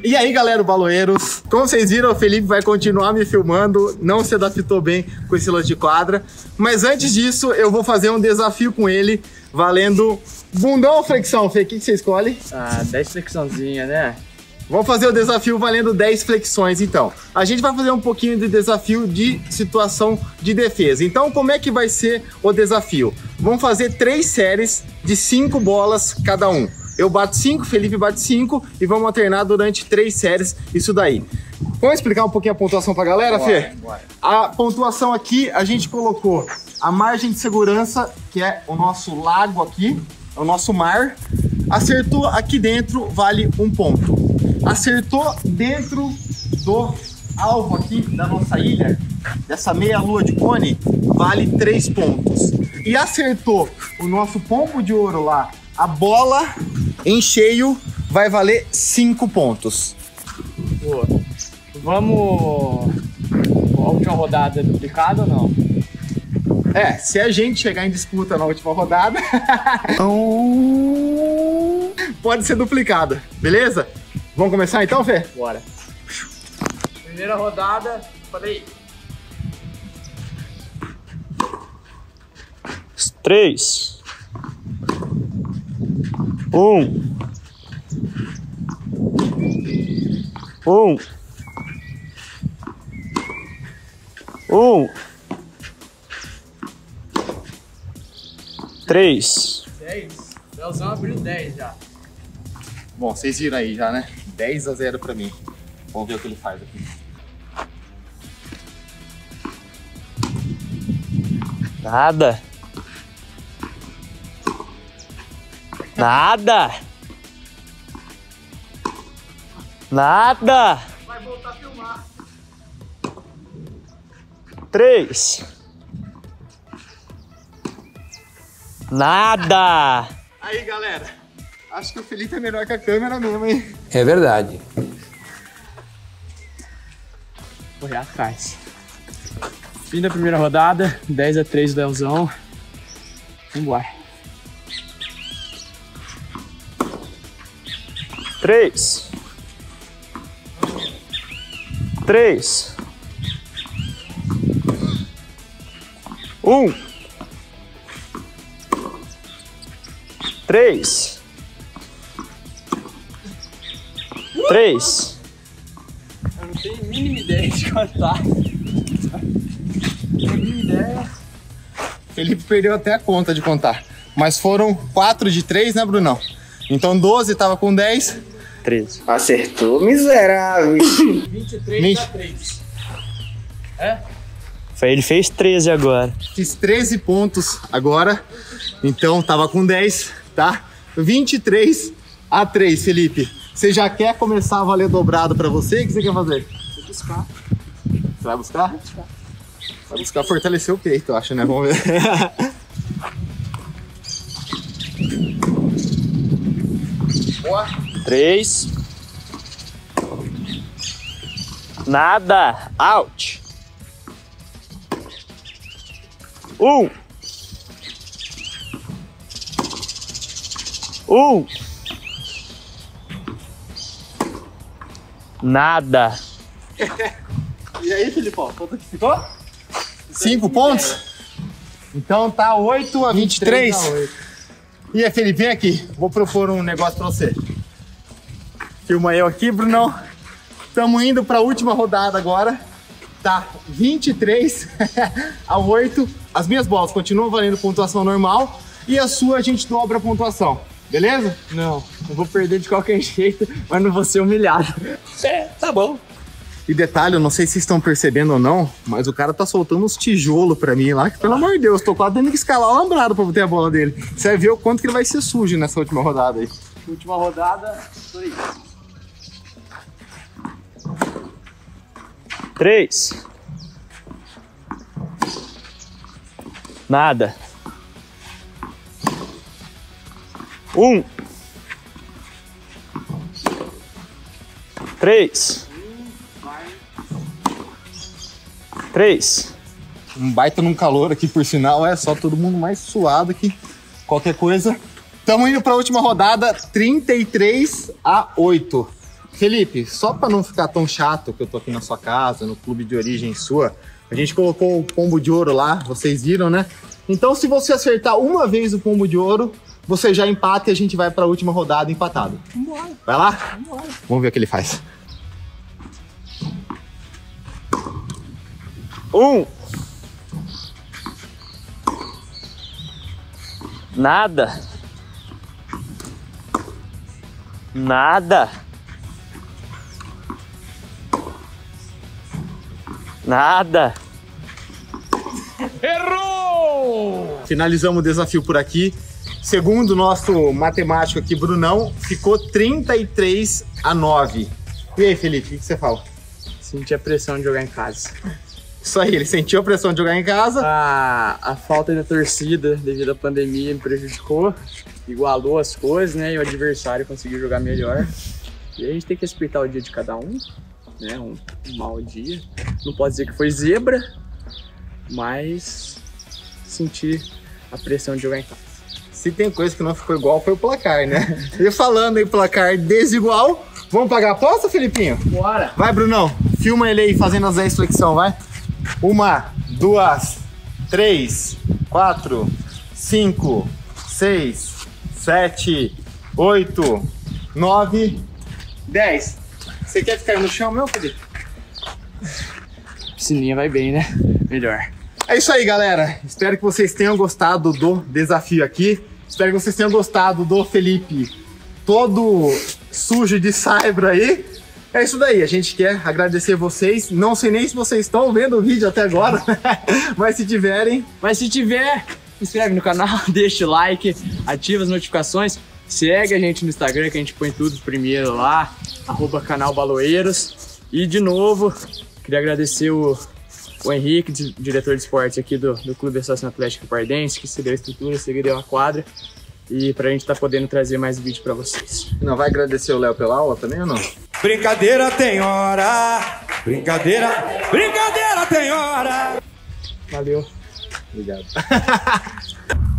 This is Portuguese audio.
E aí, galera, baloeiros, como vocês viram, o Felipe vai continuar me filmando, não se adaptou bem com esse lance de quadra, mas antes disso, eu vou fazer um desafio com ele, valendo bundão ou flexão, Fê? O que você escolhe? 10 flexãozinha, né? Vamos fazer o desafio valendo 10 flexões, então. A gente vai fazer um pouquinho de desafio de situação de defesa. Então, como é que vai ser o desafio? Vamos fazer 3 séries de 5 bolas cada um. Eu bato 5, Felipe bate 5 e vamos alternar durante 3 séries isso daí. Vamos explicar um pouquinho a pontuação pra galera, Fê? Bora. A pontuação aqui, a gente colocou a margem de segurança, que é o nosso lago aqui, é o nosso mar. Acertou aqui dentro, vale 1 ponto. Acertou dentro do alvo aqui da nossa ilha, dessa meia lua de cone, vale 3 pontos. E acertou o nosso pombo de ouro lá, a bola em cheio, vai valer 5 pontos. Boa. Vamos... A última rodada é duplicada ou não? Se a gente chegar em disputa na última rodada, pode ser duplicada, beleza? Vamos começar então, Fê? Bora. Primeira rodada, falei. 3, 1, 3. 10. Leozão abriu 10 já. Bom, vocês viram aí já, né? 10-0 pra mim. Vamos ver o que ele faz aqui. Nada. Nada. Nada. Vai voltar a filmar. 3. Nada. Aí, galera. Acho que o Felipe é melhor que a câmera mesmo, hein? É verdade. Correr atrás. Fim da primeira rodada, 10-3 do Leozão. Vambora. 3. 3. 1. 3. 3. Eu não tenho a mínima ideia de contar. Não tenho a mínima ideia. Felipe perdeu até a conta de contar. Mas foram 4 de 3, né, Brunão? Então 12 tava com 10. 13. Acertou, miserável. 23-3. Ele fez 13 agora. Fiz 13 pontos agora. Então tava com 10, tá? 23-3, Felipe. Você já quer começar a valer dobrado pra você? O que você quer fazer? Vou buscar. Você vai buscar? Vai buscar fortalecer o peito, eu acho, né? Vamos ver. Boa. 3. Nada. Out. 1. 1. Nada. E aí, Filipão? Quanto que ficou? 5 pontos? Então tá 8-23. E aí, Felipe, vem aqui. Vou propor um negócio pra você. Filma eu aqui, Brunão. Estamos indo pra última rodada agora. Tá 23-8. As minhas bolas continuam valendo pontuação normal. E a sua a gente dobra a pontuação. Beleza? Não, eu vou perder de qualquer jeito, mas não vou ser humilhado. Tá bom. E detalhe, eu não sei se vocês estão percebendo ou não, mas o cara tá soltando uns tijolos pra mim lá, que pelo amor de Deus, tô quase tendo que escalar o alambrado pra bater a bola dele. Você vai ver o quanto que ele vai ser sujo nessa última rodada aí. Última rodada, foi isso. 3. Nada. 1. 3. 3. Um baita num calor aqui, por sinal, é só todo mundo mais suado aqui. Qualquer coisa. Estamos indo para a última rodada, 33-8. Felipe, só para não ficar tão chato que eu tô aqui na sua casa, no clube de origem sua, a gente colocou o pombo de ouro lá, vocês viram, né? Então, se você acertar uma vez o pombo de ouro, você já empata e a gente vai para a última rodada empatado. Vambora. Vai lá? Vambora. Vamos ver o que ele faz. 1. Nada. Nada. Nada. Errou! Finalizamos o desafio por aqui. Segundo o nosso matemático aqui, Brunão, ficou 33-9. E aí, Felipe, o que você fala? Senti a pressão de jogar em casa. Isso aí, ele sentiu a pressão de jogar em casa. A falta da torcida devido à pandemia me prejudicou, igualou as coisas, né? E o adversário conseguiu jogar melhor. E a gente tem que respeitar o dia de cada um, né? Um mau dia. Não pode dizer que foi zebra, mas senti a pressão de jogar em casa. Se tem coisa que não ficou igual, foi o placar, né? E falando em placar desigual, vamos pagar a aposta, Felipinho? Bora! Vai, Brunão, filma ele aí fazendo as 10 flexão, vai. 1, 2, 3, 4, 5, 6, 7, 8, 9, 10. Você quer ficar no chão, meu, Felipe? Piscininha vai bem, né? Melhor. É isso aí, galera. Espero que vocês tenham gostado do desafio aqui. Espero que vocês tenham gostado do Felipe todo sujo de saibro aí. É isso daí, a gente quer agradecer vocês. Não sei nem se vocês estão vendo o vídeo até agora, mas se tiverem... Mas se tiver, se inscreve no canal, deixa o like, ativa as notificações, segue a gente no Instagram que a gente põe tudo primeiro lá, @canal Baloeiros. E de novo, queria agradecer o Henrique, diretor de esportes aqui do Clube Associação Atlética Pardense, que se deu a estrutura, se deu a quadra. E pra gente estar podendo trazer mais vídeo pra vocês. Não vai agradecer o Léo pela aula também ou não? Brincadeira tem hora, brincadeira tem hora. Valeu. Obrigado.